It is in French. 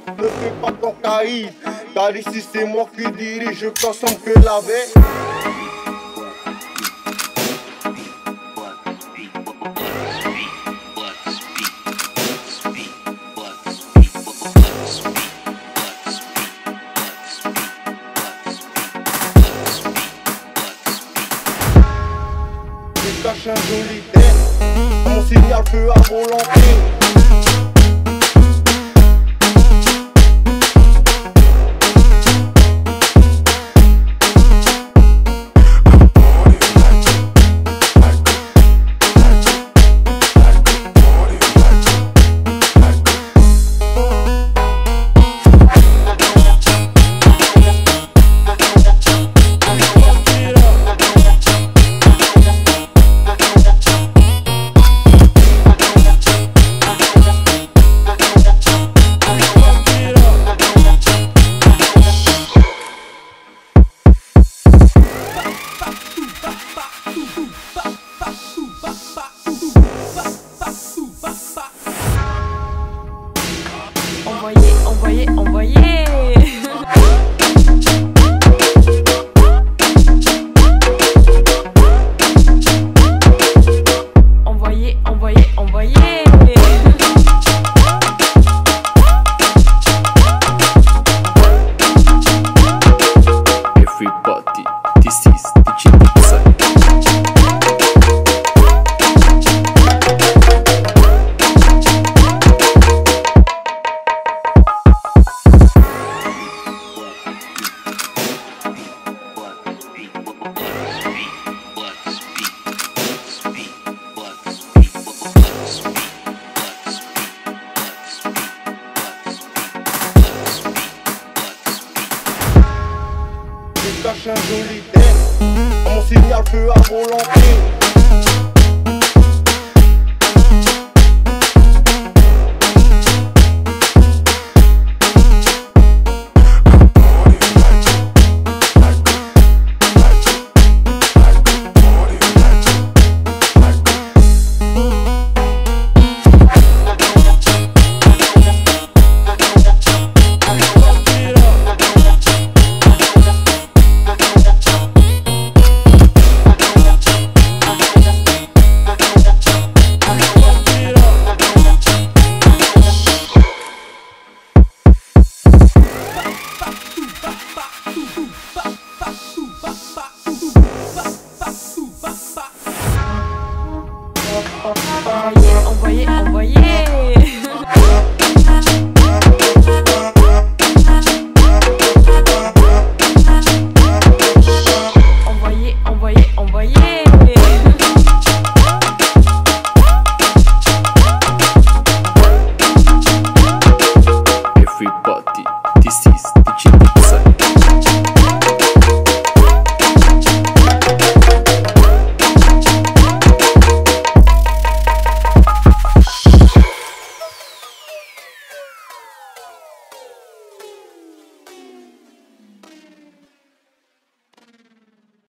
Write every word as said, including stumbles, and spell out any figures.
Ne fais pas ton caïd, car ici c'est moi qui dirige, je consomme que la veille. Je cache un joli tête, mon signal feu à volonté. Envoyez, envoyez, envoyez. Envoyez, envoyez, envoyez. Everybody, this is D J Pizza. Je cache un joli tête, mon signal feu à volonté. Envoyez, envoyez, envoyez.